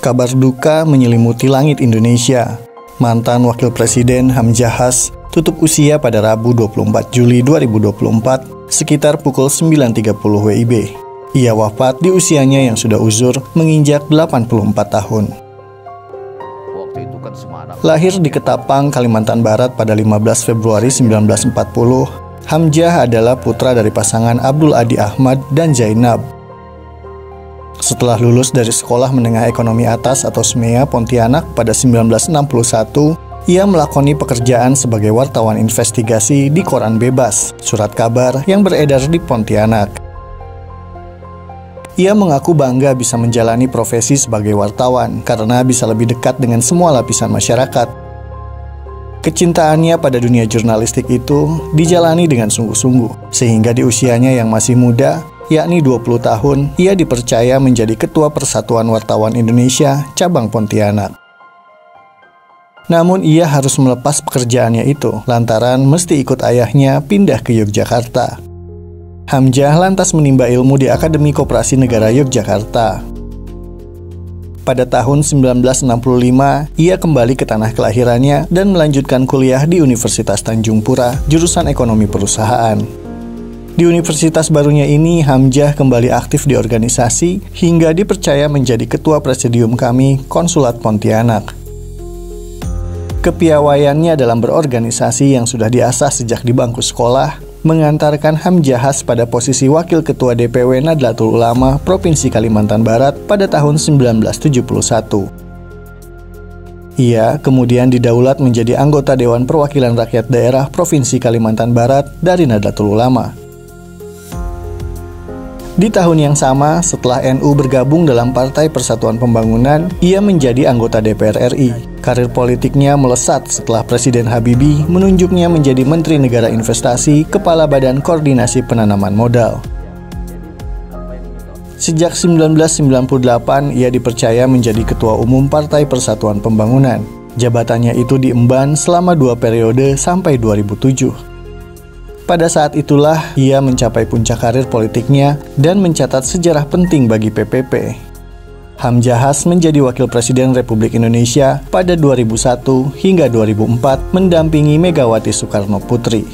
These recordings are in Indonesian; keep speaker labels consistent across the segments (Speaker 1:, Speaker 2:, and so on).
Speaker 1: Kabar duka menyelimuti langit Indonesia. Mantan Wakil Presiden Hamzahas tutup usia pada Rabu 24 Juli 2024 sekitar pukul 9.30 WIB. Ia wafat di usianya yang sudah uzur menginjak 84 tahun. Lahir di Ketapang, Kalimantan Barat pada 15 Februari 1940, Hamzah adalah putra dari pasangan Abdul Adi Ahmad dan Zainab. Setelah lulus dari Sekolah Menengah Ekonomi Atas atau SMEA Pontianak pada 1961, ia melakoni pekerjaan sebagai wartawan investigasi di Koran Bebas, surat kabar yang beredar di Pontianak. Ia mengaku bangga bisa menjalani profesi sebagai wartawan karena bisa lebih dekat dengan semua lapisan masyarakat. Kecintaannya pada dunia jurnalistik itu dijalani dengan sungguh-sungguh, sehingga di usianya yang masih muda, yakni 20 tahun, ia dipercaya menjadi Ketua Persatuan Wartawan Indonesia Cabang Pontianak. Namun ia harus melepas pekerjaannya itu lantaran mesti ikut ayahnya pindah ke Yogyakarta. Hamzah lantas menimba ilmu di Akademi Koperasi Negara Yogyakarta. Pada tahun 1965, ia kembali ke tanah kelahirannya dan melanjutkan kuliah di Universitas Tanjung Pura, jurusan Ekonomi Perusahaan. Di universitas barunya ini, Hamzah kembali aktif di organisasi hingga dipercaya menjadi Ketua Presidium Kami Konsulat Pontianak. Kepiawaiannya dalam berorganisasi yang sudah diasah sejak di bangku sekolah mengantarkan Hamzahas pada posisi Wakil Ketua DPW Nahdlatul Ulama Provinsi Kalimantan Barat pada tahun 1971. Ia kemudian didaulat menjadi anggota Dewan Perwakilan Rakyat Daerah Provinsi Kalimantan Barat dari Nahdlatul Ulama. Di tahun yang sama, setelah NU bergabung dalam Partai Persatuan Pembangunan, ia menjadi anggota DPR RI. Karir politiknya melesat setelah Presiden Habibie menunjuknya menjadi Menteri Negara Investasi, Kepala Badan Koordinasi Penanaman Modal. Sejak 1998, ia dipercaya menjadi Ketua Umum Partai Persatuan Pembangunan. Jabatannya itu diemban selama 2 periode sampai 2007. Pada saat itulah ia mencapai puncak karir politiknya dan mencatat sejarah penting bagi PPP. Hamzahas menjadi Wakil Presiden Republik Indonesia pada 2001 hingga 2004 mendampingi Megawati Soekarno Putri.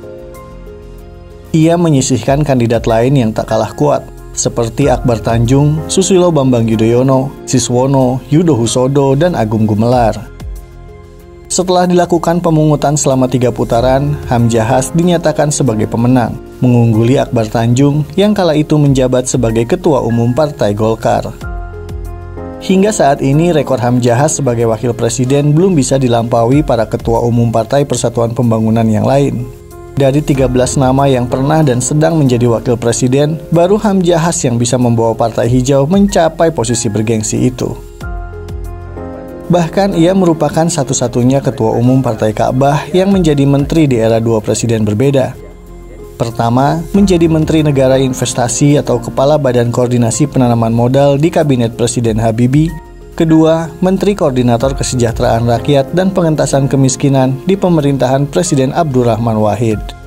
Speaker 1: Ia menyisihkan kandidat lain yang tak kalah kuat, seperti Akbar Tanjung, Susilo Bambang Yudhoyono, Siswono, Yudo Husodo, dan Agung Gumelar. Setelah dilakukan pemungutan selama 3 putaran, Hamzahas dinyatakan sebagai pemenang, mengungguli Akbar Tanjung yang kala itu menjabat sebagai Ketua Umum Partai Golkar. Hingga saat ini, rekor Hamzahas sebagai Wakil Presiden belum bisa dilampaui para Ketua Umum Partai Persatuan Pembangunan yang lain. Dari 13 nama yang pernah dan sedang menjadi Wakil Presiden, baru Hamzahas yang bisa membawa Partai Hijau mencapai posisi bergengsi itu. Bahkan ia merupakan satu-satunya Ketua Umum Partai Ka'bah yang menjadi menteri di era 2 presiden berbeda. Pertama, menjadi Menteri Negara Investasi atau Kepala Badan Koordinasi Penanaman Modal di Kabinet Presiden Habibie. Kedua, Menteri Koordinator Kesejahteraan Rakyat dan Pengentasan Kemiskinan di pemerintahan Presiden Abdurrahman Wahid.